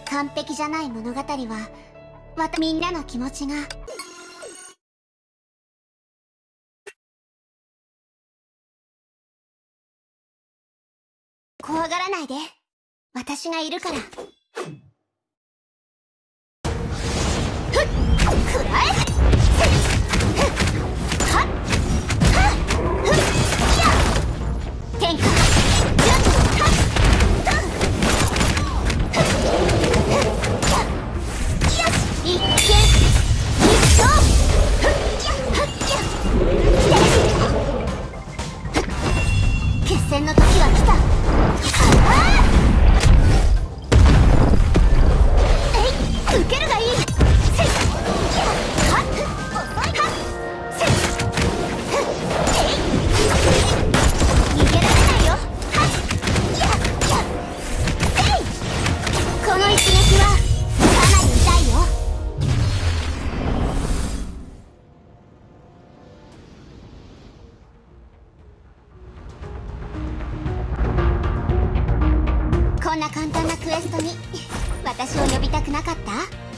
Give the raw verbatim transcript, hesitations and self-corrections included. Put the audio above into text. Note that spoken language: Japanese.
完璧じゃない物語はまたみんなの気持ちが怖がらないで、私がいるから。ふっ、くらえ、ふっ、はっはっ、ふっ、や天下、順、はっ、ふっ、ふっ、ふっ、やよし、一見一勝、ふっ、やふっ、やふっ、決戦の時は来た。受けるがいい。せっ、はっ、遅いはっ、せっ、えい、逃げられないよ。はっ、ややせい。この一撃はかなり痛いよ。こんな簡単なクエストに私を呼びたくなかった？